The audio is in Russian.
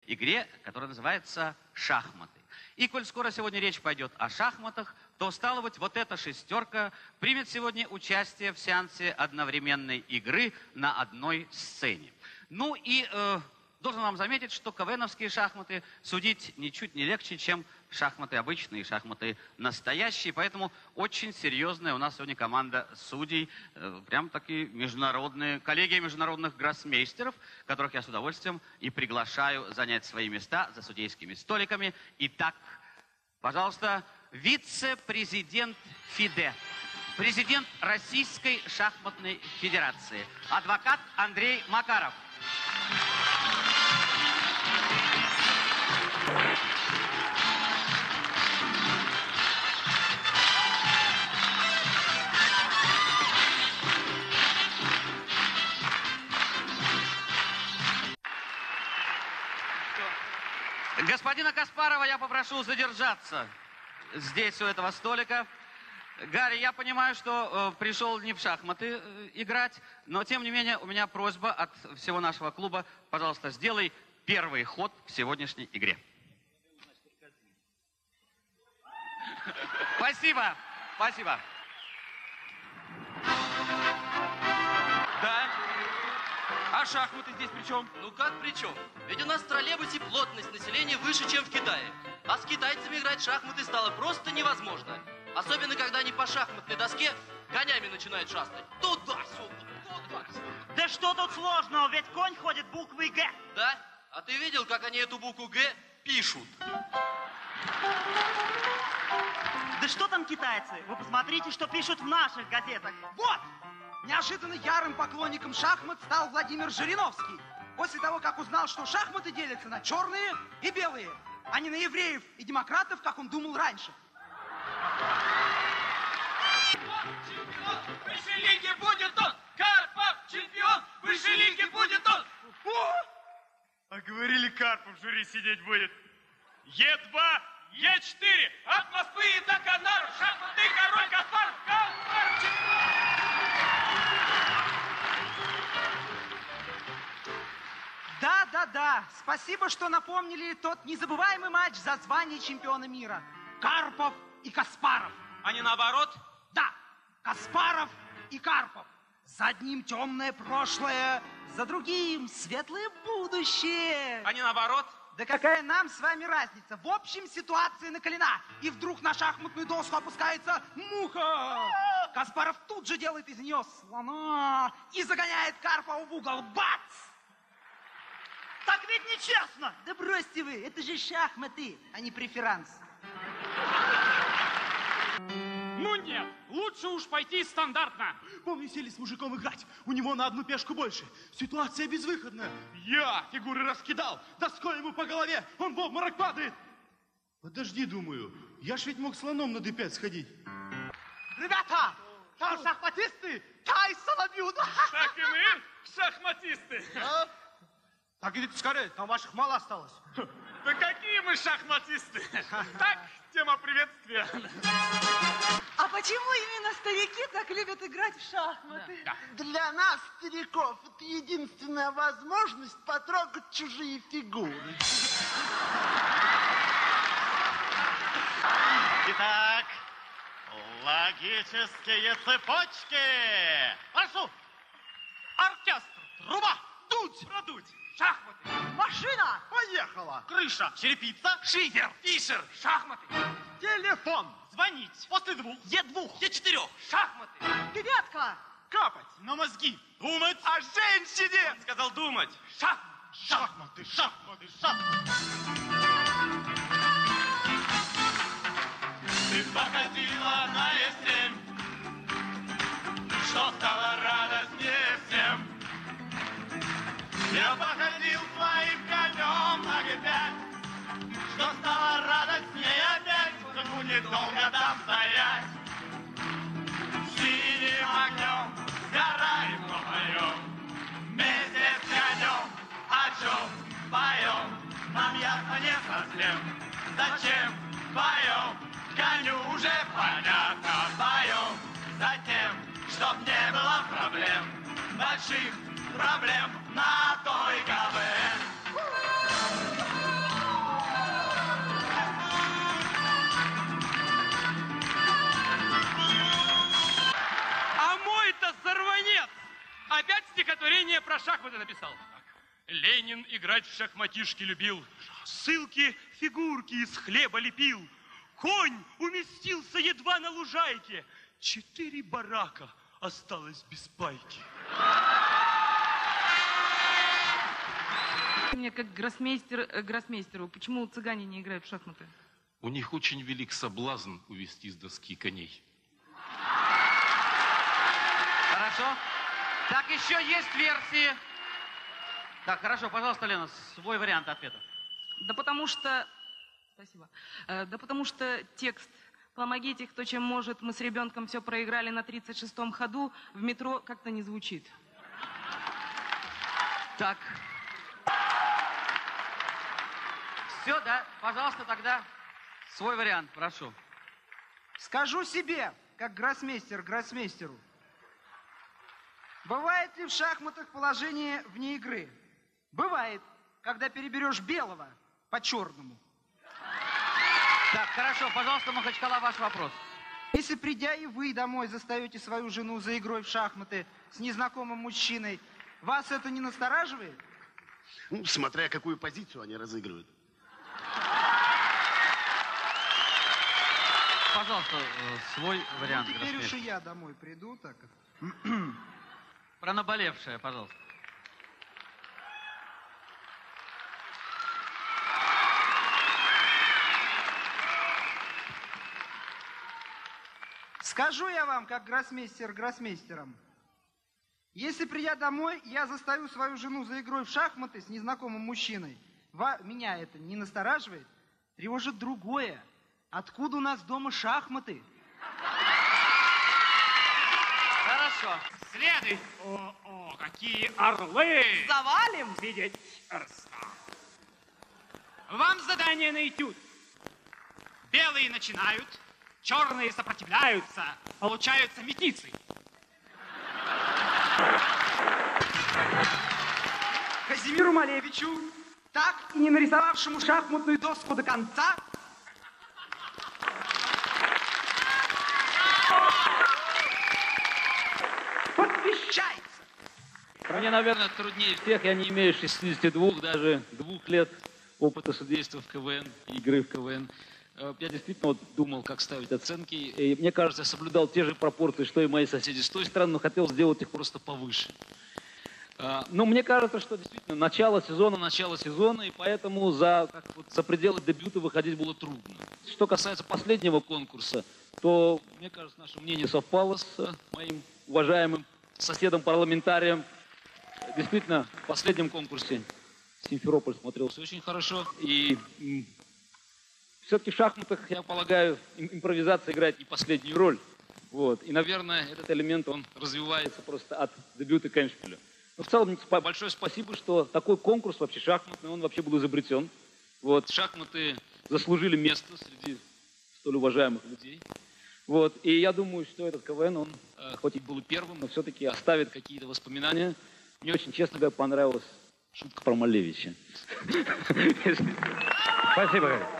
игре, которая называется «Шахматы». И коль скоро сегодня речь пойдет о шахматах, то, стало быть, вот эта шестерка примет сегодня участие в сеансе одновременной игры на одной сцене. Ну и должен вам заметить, что КВНовские шахматы судить ничуть не легче, чем шахматы обычные, шахматы настоящие. Поэтому очень серьезная у нас сегодня команда судей, прям такие международные, коллегия международных гроссмейстеров, которых я с удовольствием и приглашаю занять свои места за судейскими столиками. Итак, пожалуйста, вице-президент ФИДЕ, президент Российской шахматной федерации, адвокат Андрей Макаров. Господина Каспарова я попрошу задержаться здесь, у этого столика. Гарри, я понимаю, что пришел не в шахматы играть, но тем не менее у меня просьба от всего нашего клуба. Пожалуйста, сделай первый ход в сегодняшней игре. Спасибо, спасибо. Да? А шахматы здесь при чем? Ну как при чем? Ведь у нас в троллейбусе плотность населения выше, чем в Китае. А с китайцами играть в шахматы стало просто невозможно. Особенно, когда они по шахматной доске конями начинают шастать. Туда-сюда, туда-сюда. Да что тут сложного? Ведь конь ходит буквой «Г». Да? А ты видел, как они эту букву «Г» пишут? Да что там китайцы? Вы посмотрите, что пишут в наших газетах. Вот! Неожиданно ярым поклонником шахмат стал Владимир Жириновский. После того, как узнал, что шахматы делятся на черные и белые, а не на евреев и демократов, как он думал раньше. Чемпион высшей лиги будет он! Карпов чемпион высшей лиги будет он! О! А говорили, Карпов в жюри сидеть будет. Е2, Е4, От Москвы и до Канар, шахматный король Каспаров, Каспаров чемпион! Да. Спасибо, что напомнили тот незабываемый матч за звание чемпиона мира. Карпов и Каспаров. А не наоборот? Да, Каспаров и Карпов. За одним темное прошлое, за другим светлое будущее. А не наоборот? Да какая нам с вами разница? В общем, ситуация накалена. И вдруг на шахматную доску опускается муха. Каспаров тут же делает из нее слона и загоняет Карпова в угол. Бац! Так ведь нечестно! Да бросьте вы, это же шахматы, а не преферанс. Ну нет, лучше уж пойти стандартно. Помню, сели с мужиком играть. У него на одну пешку больше. Ситуация безвыходная. Я фигуры раскидал. Доской ему по голове. Он в обморок падает. Подожди, думаю. Я ж ведь мог слоном на d5 сходить. Ребята, там шахматисты Тайсона бьют. Так и мы шахматисты. Так идите скорее, там ваших мало осталось. Да какие мы шахматисты? Так, тема приветствия. А почему именно старики так любят играть в шахматы? Для нас, стариков, это единственная возможность потрогать чужие фигуры. Итак, логические цепочки. Прошу. Оркестр, труба, дуть, продуть, шахматы, Машина! Поехала. Крыша, черепица, шифер, фишер, шахматы, Телефон. звонить, после двух, Е2, Е4, шахматы. Девятка! Капать. на мозги, думать, А женщине? Сказал думать. шахматы, шахматы, шахматы. Ты походила на Е7, что стало радостнее всем. Я походил своим конем на G5, что стало радостнее опять, чтобы недолго там стоять. Синим огнем сгораем вдвоем, вместе с конем о чем поем, нам ясно не совсем, зачем поем, коню уже понятно, поем за тем, чтоб не было проблем, больших проблем на той КВН. Ленин играть в шахматишки любил. Ссылки, фигурки из хлеба лепил. Конь уместился едва на лужайке. 4 барака осталось без пайки. Мне как гроссмейстеру, почему цыгане не играют в шахматы? У них очень велик соблазн увести с доски коней. Хорошо. Так, еще есть версии. Так, хорошо, пожалуйста, Лена, свой вариант ответа. Да потому что... Спасибо. Да потому что текст «Помогите, кто чем может, мы с ребенком все проиграли на 36-м ходу» в метро как-то не звучит. Так. Все, да? Пожалуйста, тогда свой вариант, прошу. Скажу себе, как гроссмейстер гроссмейстеру. Бывает ли в шахматах положение вне игры? Бывает, когда переберешь белого по черному. Так, хорошо, пожалуйста, Махачкала, ваш вопрос. Если, придя и вы домой, застаете свою жену за игрой в шахматы с незнакомым мужчиной, вас это не настораживает? Ну, смотря какую позицию они разыгрывают. Пожалуйста, свой вариант. Ну, теперь уж и я домой приду, так. Про наболевшее, пожалуйста. Скажу я вам, как гроссмейстер гроссмейстером. Если, придя домой, я застаю свою жену за игрой в шахматы с незнакомым мужчиной, меня это не настораживает? Тревожит другое. Откуда у нас дома шахматы? Хорошо. Следует. О, какие орлы! Завалим! Видеть орста. Вам задание на этюд. Белые начинают, черные сопротивляются, получаются метицы. Казимиру Малевичу, так и не нарисовавшему шахматную доску до конца, посвящается. Мне, наверное, труднее всех. Я не имею 62, даже 2 лет опыта судейства в КВН, игры в КВН. Я действительно думал, как ставить оценки. И мне кажется, я соблюдал те же пропорции, что и мои соседи с той стороны, но хотел сделать их просто повыше. Но мне кажется, что действительно начало сезона, и поэтому за пределы дебюта выходить было трудно. Что касается последнего конкурса, то, мне кажется, наше мнение совпало с моим уважаемым соседом-парламентарием. Действительно, в последнем конкурсе Симферополь смотрелся очень хорошо. И все-таки в шахматах, я полагаю, импровизация играет не последнюю роль. Вот. И, наверное, этот элемент, он развивается просто от дебюта к эндшпилю. Но в целом, большое спасибо, что такой конкурс вообще шахматный, он вообще был изобретен. Вот. Шахматы заслужили место среди столь уважаемых людей. Вот. И я думаю, что этот КВН, он, хоть и был первым, но все-таки оставит какие-то воспоминания. Мне очень, честно говоря, понравилась шутка про Малевича. Спасибо, Гарри.